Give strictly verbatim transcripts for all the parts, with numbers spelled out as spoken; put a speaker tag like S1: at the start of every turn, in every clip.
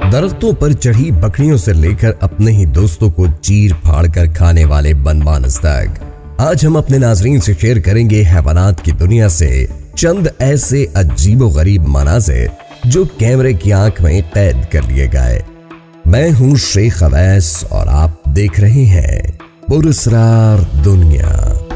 S1: दरख्तों पर चढ़ी बकरियों से लेकर अपने ही दोस्तों को चीर फाड़ कर खाने वाले बनमानस तक, आज हम अपने नाजरीन से शेयर करेंगे हैवानात की दुनिया से चंद ऐसे अजीबोगरीब मनाज़िर जो कैमरे की आंख में कैद कर लिए गए। मैं हूं शेख अवैस और आप देख रहे हैं पुरअसरार दुनिया।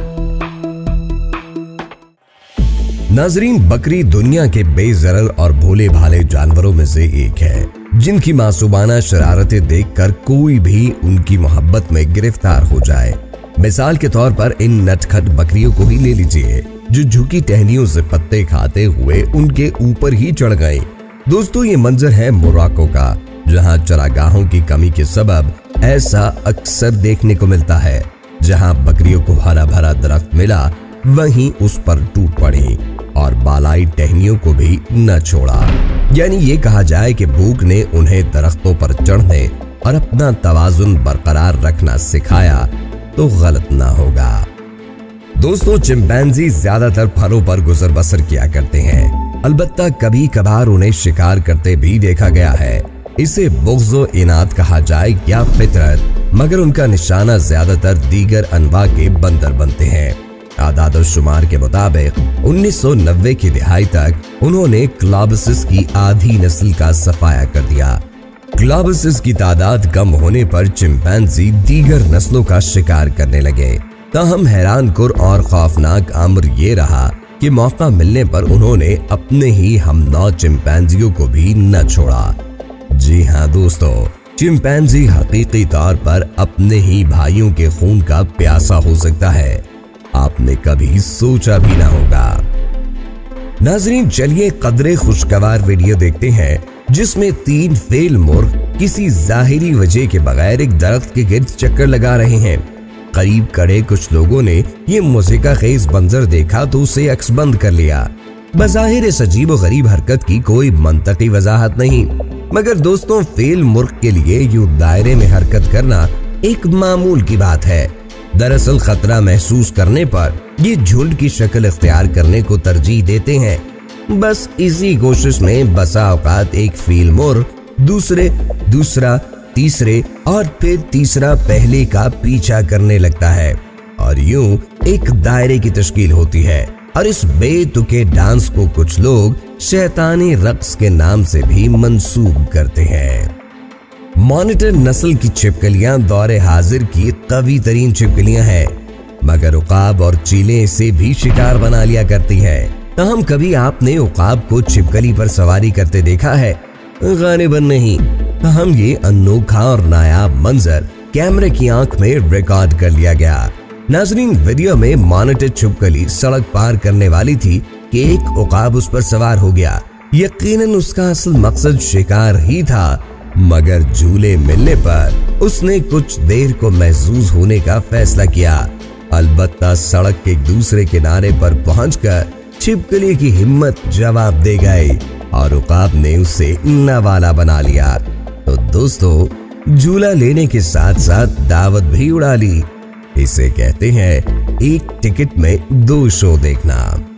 S1: नाजरीन, बकरी दुनिया के बेज़रर और भोले भाले जानवरों में से एक है जिनकी मासूमाना शरारतें देखकर कोई भी उनकी मोहब्बत में गिरफ्तार हो जाए। मिसाल के तौर पर इन नटखट बकरियों को ही ले लीजिए जो झुकी टहनियों से पत्ते खाते हुए उनके ऊपर ही चढ़ गए। दोस्तों, ये मंजर है मोरक्को का, जहां चरागाहों की कमी के सबब ऐसा अक्सर देखने को मिलता है। जहां बकरियों को हरा भरा दरख्त मिला वहीं उस पर टूट पड़ी और बालाई टहनियों को भी न छोड़ा। यानी ये कहा जाए कि भूख ने उन्हें दरख्तों पर चढ़ने और अपना तवाजुन बरकरार रखना सिखाया तो गलत ना होगा। दोस्तों, चिंपैंजी ज्यादातर फलों पर गुजर बसर किया करते हैं, अलबत्ता कभी कभार उन्हें शिकार करते भी देखा गया है। इसे बुग़्ज़ो इनात कहा जाए या फितरत, मगर उनका निशाना ज्यादातर दीगर अनवा के बंदर बनते हैं। आदाद शुमार के मुताबिक उन्नीस सौ नब्बे की दिहाई तक उन्होंने क्लाबसिस की आधी नस्ल का सफाया कर दिया। क्लाबसिस की तादाद कम होने पर चिंपैंजी दीगर नस्लों का शिकार करने लगे। ताहम हैरान कुर और खौफनाक अम्र ये रहा कि मौका मिलने पर उन्होंने अपने ही हमनौ चिंपैंजियों को भी न छोड़ा। जी हाँ दोस्तों, चिंपैंजी हकीकी तौर पर अपने ही भाइयों के खून का प्यासा हो सकता है, आपने कभी सोचा भी ना होगा। नाजरीन, चलिए कदरे खुशगवार वीडियो देखते हैं जिसमें तीन फेल मुर्ग किसी जाहिरी वजह के बगैर एक दरख्त के गिर्द चक्कर लगा रहे हैं। करीब खड़े कुछ लोगों ने ये मुज़िका खेज मंजर देखा तो उसे अक्सबंद कर लिया। बज़ाहिर इस अजीब व गरीब हरकत की कोई मंतकी वजाहत नहीं, मगर दोस्तों फेल मुर्ग के लिए यूं दायरे में हरकत करना एक मामूल की बात है। दरअसल खतरा महसूस करने पर ये झुंड की शक्ल इख्तियार करने को तरजीह देते हैं। बस इसी कोशिश में बसा औकात एक फील मुर्ग दूसरे, दूसरा, तीसरे और फिर तीसरा पहले का पीछा करने लगता है और यूं एक दायरे की तश्कील होती है। और इस बेतुके डांस को कुछ लोग शैतानी रक्स के नाम से भी मंसूब करते हैं। मॉनिटर नस्ल की छिपकलियां दौरे हाजिर की कवी तरीन छिपकलियां हैं, मगर उकाब और चीलें इसे भी शिकार बना लिया करती है। ताहम कभी आपने उकाब को छिपकली पर सवारी करते देखा है? गालिबन नहीं। ताहम ये अनोखा और नायाब मंजर कैमरे की आंख में रिकॉर्ड कर लिया गया। नाजरीन, वीडियो में मॉनिटर छिपकली सड़क पार करने वाली थी कि एक उकाब उस पर सवार हो गया। यकीनन उसका असल मकसद शिकार ही था, मगर झूले मिलने पर उसने कुछ देर को महजूज होने का फैसला किया। अलबत्ता सड़क के दूसरे किनारे पर पहुंचकर छिपकली की हिम्मत जवाब दे गई और उकाब ने उसे नवाला बना लिया। तो दोस्तों, झूला लेने के साथ साथ दावत भी उड़ा ली। इसे कहते हैं एक टिकट में दो शो देखना।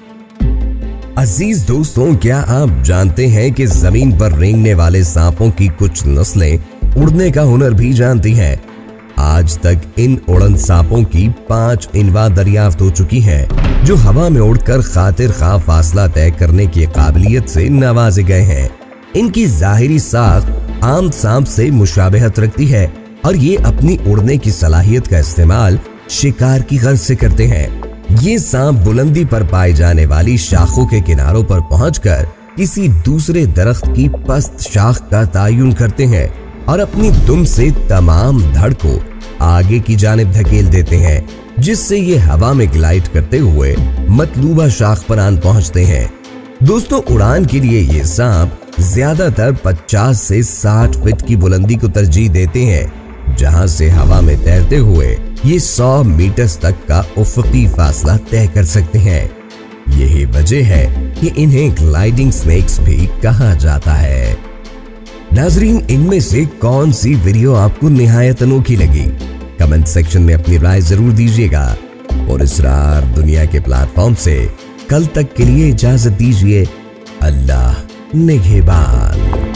S1: अजीज दोस्तों, क्या आप जानते हैं कि जमीन पर रेंगने वाले सांपों की कुछ नस्लें उड़ने का हुनर भी जानती हैं। आज तक इन उड़न सांपों की पांच इनवा दरियाफ्त हो चुकी हैं जो हवा में उड़कर खातिर खा फासला तय करने की काबिलियत से नवाजे गए हैं। इनकी जाहिरी साख आम सांप से मुशाबहत रखती है और ये अपनी उड़ने की सलाहियत का इस्तेमाल शिकार की गर्ज से करते हैं। ये सांप बुलंदी पर पाई जाने वाली शाखों के किनारों पर पहुंचकर किसी दूसरे दरख्त की पस्त शाख का तायुन करते हैं और अपनी दुम से तमाम धड़ को आगे की जानिब धकेल देते हैं, जिससे ये हवा में ग्लाइड करते हुए मतलूबा शाख पर आन पहुंचते हैं। दोस्तों, उड़ान के लिए ये सांप ज्यादातर पचास से साठ फीट की बुलंदी को तरजीह देते हैं, जहां से हवा में तैरते हुए ये सौ मीटर तक का उफ़क़ी फासला तय कर सकते हैं। यही वजह है कि इन्हें ग्लाइडिंग स्नेक्स भी कहा जाता है। नाजरीन, इनमें से कौन सी वीडियो आपको निहायत अनोखी लगी? कमेंट सेक्शन में अपनी राय जरूर दीजिएगा। और पुरअसरार दुनिया के प्लेटफॉर्म से कल तक के लिए इजाजत दीजिए। अल्लाह निगहबान।